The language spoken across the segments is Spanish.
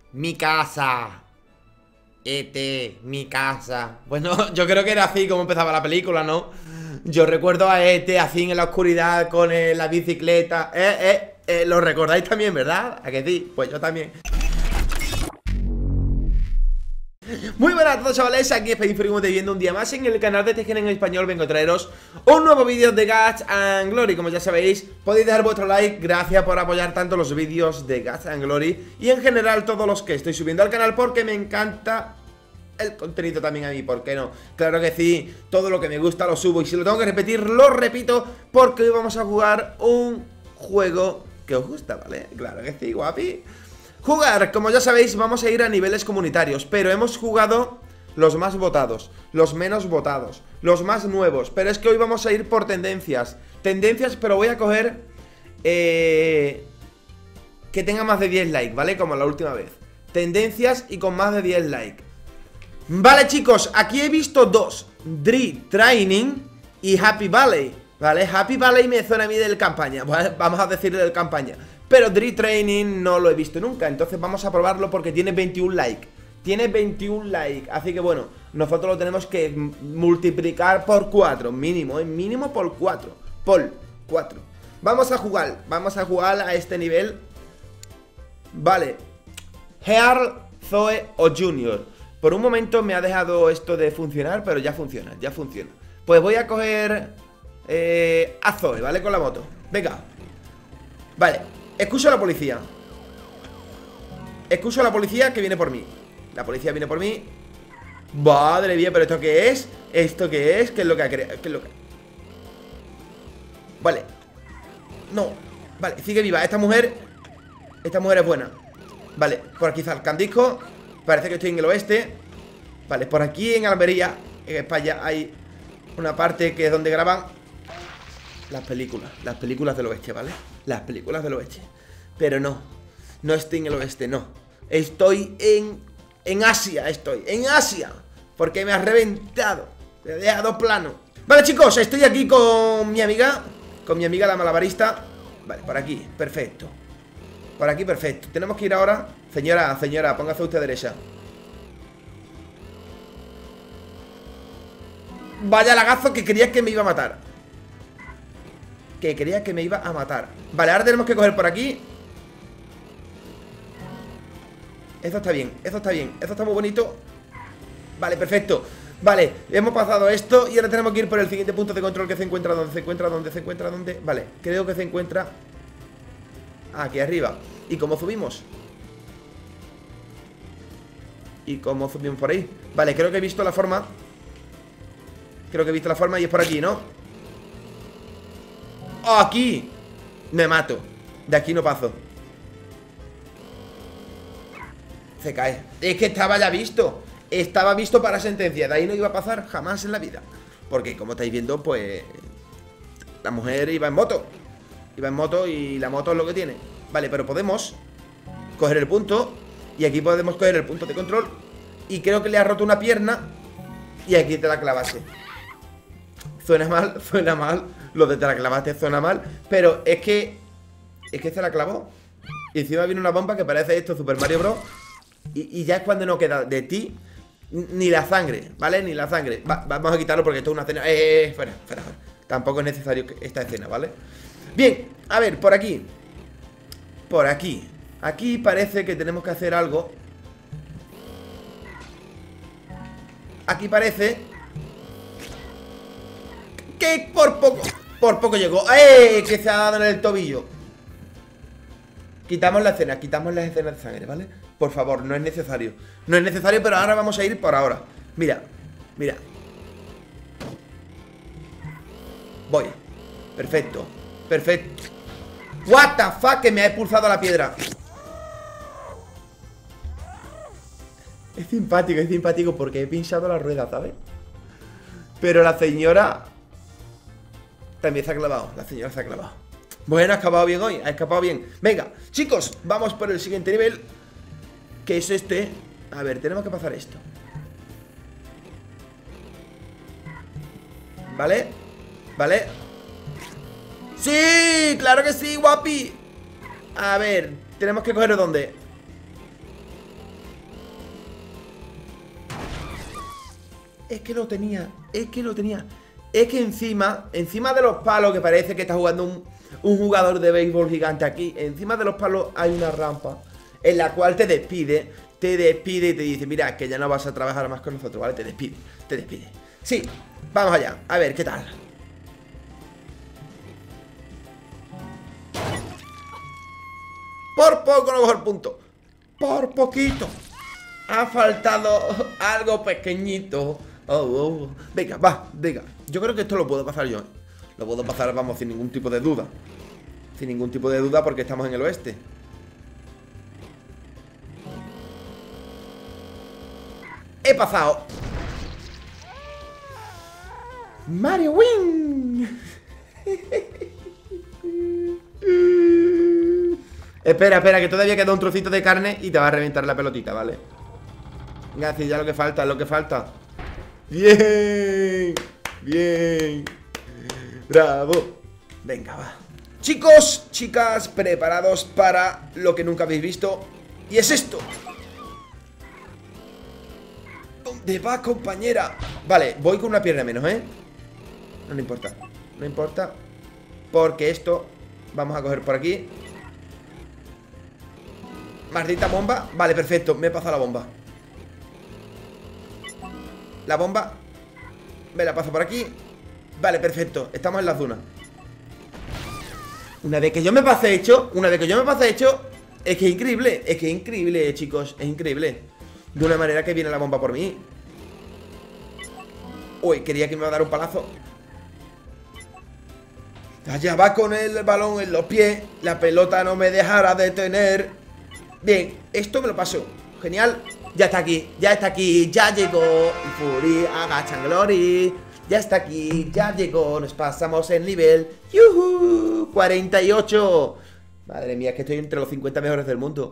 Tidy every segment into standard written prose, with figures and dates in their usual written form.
Mi casa. E.T., mi casa. Bueno, yo creo que era así como empezaba la película, ¿no? Yo recuerdo a E.T. así en la oscuridad con la bicicleta. ¿Lo recordáis también, verdad? ¿A que sí? Pues yo también. Muy buenas a todos, chavales, aquí es Pedifree viendo un día más en el canal de Tekken en Español. Vengo a traeros un nuevo vídeo de Guts and Glory. Como ya sabéis, podéis dejar vuestro like. Gracias por apoyar tanto los vídeos de Guts and Glory y en general todos los que estoy subiendo al canal, porque me encanta el contenido también a mí, ¿por qué no? Claro que sí, todo lo que me gusta lo subo, y si lo tengo que repetir, lo repito, porque hoy vamos a jugar un juego que os gusta, ¿vale? Claro que sí, guapi. Jugar, como ya sabéis, vamos a ir a niveles comunitarios, pero hemos jugado los más votados, los menos votados, los más nuevos, pero es que hoy vamos a ir por tendencias. Tendencias, pero voy a coger que tenga más de 10 likes, ¿vale? Como la última vez. Tendencias y con más de 10 likes. Vale, chicos, aquí he visto dos: Dre Training y Happy Valley, ¿vale? Happy Valley me suena a mí del campaña, ¿vale? Vamos a decirle del campaña. Pero Dre Training no lo he visto nunca, entonces vamos a probarlo porque tiene 21 likes. Tiene 21 likes, así que bueno, nosotros lo tenemos que multiplicar por 4, mínimo, mínimo por 4. Por 4. Vamos a jugar a este nivel. Vale. Earl, Zoe o Junior. Por un momento me ha dejado esto de funcionar, pero ya funciona, ya funciona. Pues voy a coger a Zoe, ¿vale? Con la moto. Venga. Vale. Escucho a la policía. Escucho a la policía que viene por mí. La policía viene por mí. Madre mía, pero ¿esto qué es? ¿Esto qué es? ¿Qué es lo que ha creado? ¿Qué es lo que... Vale. No. Vale, sigue viva. Esta mujer es buena. Vale, por aquí Zalcandisco. Parece que estoy en el oeste. Vale, por aquí en Almería, en España, hay una parte que es donde graban las películas del oeste, ¿vale? Las películas del oeste. Pero no estoy en el oeste, no. Estoy en Asia, estoy en Asia, porque me has reventado. Me he dejado plano. Vale, chicos, estoy aquí con mi amiga la malabarista. Vale, por aquí, perfecto. Por aquí, perfecto. Tenemos que ir ahora. Señora, póngase usted derecha. Vaya lagazo, que creía que me iba a matar. Vale, ahora tenemos que coger por aquí. Eso está bien, eso está muy bonito. Vale, perfecto. Vale, hemos pasado esto y ahora tenemos que ir por el siguiente punto de control, que se encuentra ¿dónde? Vale, creo que se encuentra aquí arriba. ¿Y cómo subimos? Por ahí? Vale, creo que he visto la forma. Y es por aquí, ¿no? ¡Oh, aquí! Me mato. De aquí no paso. Se cae. Es que estaba ya visto. Estaba visto para sentencia. De ahí no iba a pasar jamás en la vida. Porque como estáis viendo, pues la mujer iba en moto. Y la moto es lo que tiene. Vale, pero podemos coger el punto. Y aquí podemos coger el punto de control. Y creo que le ha roto una pierna. Y aquí te la clavaste. Suena mal. Lo de te la clavaste suena mal. Pero es que se la clavó. Y encima viene una bomba que parece esto Super Mario Bros. Y ya es cuando no queda de ti ni la sangre, ¿vale? Ni la sangre. Vamos a quitarlo porque esto es una escena. Fuera. Tampoco es necesario esta escena, ¿vale? Bien, a ver, por aquí. Aquí parece que tenemos que hacer algo. Aquí parece que por poco llegó. Que se ha dado en el tobillo. Quitamos las escenas de sangre, ¿vale? Por favor, no es necesario. Pero ahora vamos a ir por ahora. Mira. Voy. Perfecto. What the fuck, que me ha expulsado la piedra. Es simpático porque he pinchado la rueda, ¿sabes? Pero la señora también se ha clavado. Bueno, ha escapado bien hoy, Venga, chicos, vamos por el siguiente nivel, que es este. A ver, tenemos que pasar esto. ¿Vale? ¡Sí! ¡Claro que sí, guapi! A ver, tenemos que coger ¿dónde? Es que lo tenía. Es que lo tenía. Es que encima de los palos, que parece que está jugando un jugador de béisbol gigante aquí, encima de los palos hay una rampa en la cual te despide y te dice, mira, que ya no vas a trabajar más con nosotros, ¿vale? Te despide. Sí, vamos allá, a ver, ¿qué tal? Por poco no cojo el punto. Por poquito. Ha faltado algo pequeñito. Venga, venga. Yo creo que esto lo puedo pasar yo. Lo puedo pasar, vamos, sin ningún tipo de duda. Sin ningún tipo de duda porque estamos en el oeste. He pasado. Mario Win. Espera, que todavía queda un trocito de carne y te va a reventar la pelotita, ¿vale? Venga, sí, ya lo que falta, es lo que falta. Bien. Bravo. Venga, va. Chicos, chicas, preparados para lo que nunca habéis visto. Y es esto. ¿Dónde va, compañera? Vale, voy con una pierna menos, ¿eh? No importa. Porque esto vamos a coger por aquí. Maldita bomba. Vale, perfecto, me he pasado la bomba. La bomba me la paso por aquí. Vale, perfecto, estamos en la zona. Una vez que yo me pase hecho, es que es increíble, chicos, es increíble. De una manera que viene la bomba por mí. Uy, quería que me iba a dar un palazo. Allá va con el balón en los pies. La pelota no me dejará detener. Bien, esto me lo paso. Genial. Ya está aquí, ya llegó Fury, agacha Glory. Ya está aquí, ya llegó. Nos pasamos el nivel. ¡Yuhu! 48. Madre mía, es que estoy entre los 50 mejores del mundo.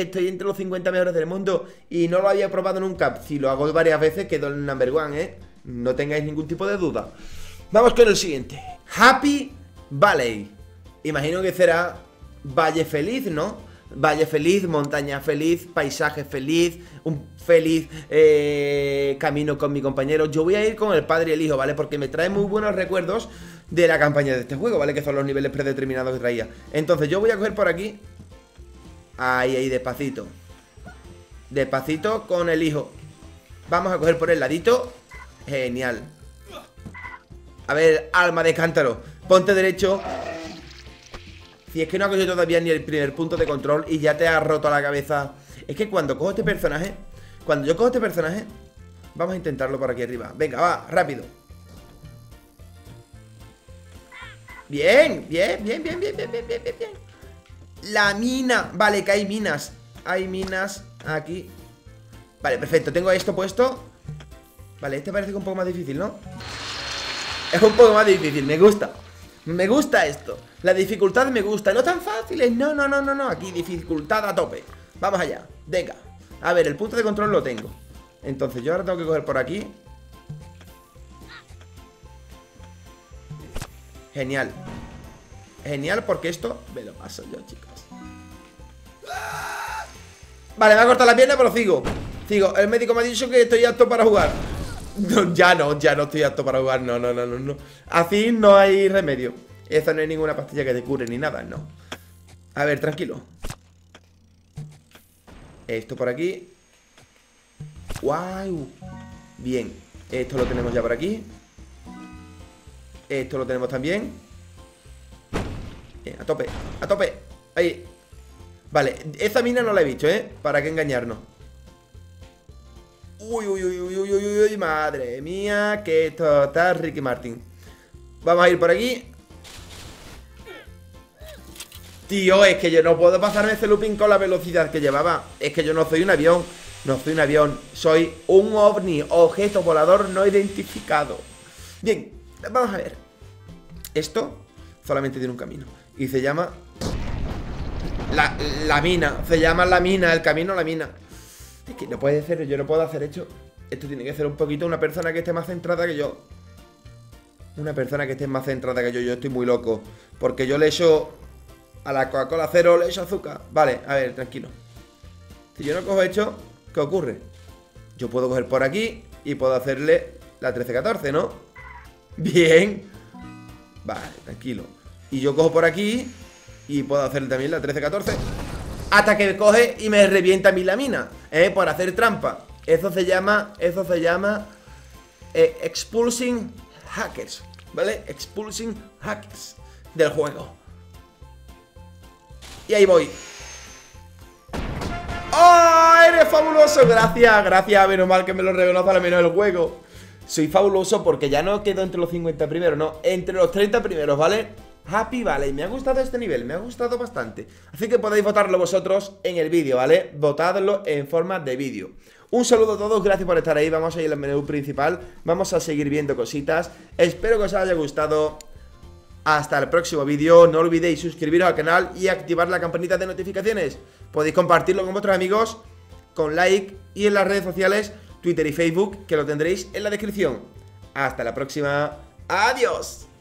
Y no lo había probado nunca. Si lo hago varias veces, quedo en el number one, ¿eh? No tengáis ningún tipo de duda. Vamos con el siguiente. Happy Valley. Imagino que será Valle Feliz, ¿no? Valle feliz, montaña feliz, paisaje feliz, un feliz camino con mi compañero. Yo voy a ir con el padre y el hijo, ¿vale? Porque me trae muy buenos recuerdos de la campaña de este juego, ¿vale? Que son los niveles predeterminados que traía. Entonces yo voy a coger por aquí. Ahí, despacito. Despacito con el hijo. Vamos a coger por el ladito. Genial. A ver, alma de cántaro, ponte derecho. Si es que no ha cogido todavía ni el primer punto de control y ya te ha roto la cabeza. Es que cuando cojo este personaje, vamos a intentarlo por aquí arriba. Venga, va, rápido. Bien. La mina, vale, que hay minas. Hay minas aquí. Vale, perfecto, tengo esto puesto. Vale, este parece que es un poco más difícil, ¿no? Es un poco más difícil, me gusta. Me gusta esto. La dificultad me gusta. No tan fáciles. No. Aquí dificultad a tope. Vamos allá. Venga. A ver, el punto de control lo tengo. Entonces yo ahora tengo que coger por aquí. Genial. Genial porque esto me lo paso yo, chicos. Vale, me ha cortado la pierna, pero sigo. El médico me ha dicho que estoy apto para jugar. No, ya no estoy apto para jugar. No. Así no hay remedio. Eso no hay ninguna pastilla que te cure ni nada, no. A ver, tranquilo. Esto por aquí. ¡Wow! Bien, esto lo tenemos ya por aquí. Esto lo tenemos también. Bien, a tope. Ahí. Vale, esa mina no la he visto, ¿eh? ¿Para qué engañarnos? Uy, madre mía, que esto está Ricky Martin. Vamos a ir por aquí. Tío, es que yo no puedo pasarme ese looping con la velocidad que llevaba. Es que yo no soy un avión. Soy un ovni, objeto volador no identificado. Bien, vamos a ver. Esto solamente tiene un camino y se llama la mina. Se llama la mina, el camino a la mina. Es que no puede ser, yo no puedo hacer esto. Esto tiene que ser un poquito una persona que esté más centrada que yo. Yo estoy muy loco. Porque yo le echo a la Coca-Cola cero, le echo azúcar. Vale, a ver, tranquilo. Si yo no cojo esto, ¿qué ocurre? Yo puedo coger por aquí y puedo hacerle la 13-14, ¿no? Bien. Vale, tranquilo. Y yo cojo por aquí y puedo hacer también la 13-14 hasta que coge y me revienta a mí la mina, por hacer trampa. Eso se llama expulsing hackers, ¿vale? Expulsing hackers del juego. Y ahí voy. ¡Oh! ¡Eres fabuloso! Gracias, gracias. Menos mal que me lo reconoce al menos el juego. Soy fabuloso porque ya no quedo entre los 50 primeros, no, entre los 30 primeros, ¿vale? Happy Valley, me ha gustado este nivel, me ha gustado bastante. Así que podéis votarlo vosotros en el vídeo, ¿vale? Votadlo en forma de vídeo. Un saludo a todos, gracias por estar ahí. Vamos a ir al menú principal, vamos a seguir viendo cositas. Espero que os haya gustado. Hasta el próximo vídeo. No olvidéis suscribiros al canal y activar la campanita de notificaciones. Podéis compartirlo con vuestros amigos, con like, y en las redes sociales Twitter y Facebook, que lo tendréis en la descripción. Hasta la próxima. ¡Adiós!